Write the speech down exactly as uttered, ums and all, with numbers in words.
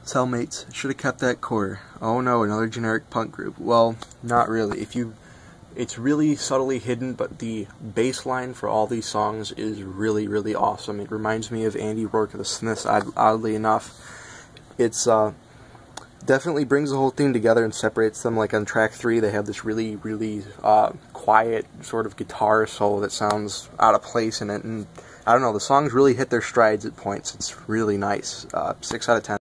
Cellmates, should have kept that core. Oh no, another generic punk group. Well, not really. If you, it's really subtly hidden, but the bass line for all these songs is really, really awesome. It reminds me of Andy Rourke of the Smiths, oddly enough. It's, uh, definitely brings the whole thing together and separates them. Like on track three, they have this really, really, uh, quiet sort of guitar solo that sounds out of place in it, and I don't know, the songs really hit their strides at points. It's really nice. Uh, six out of ten.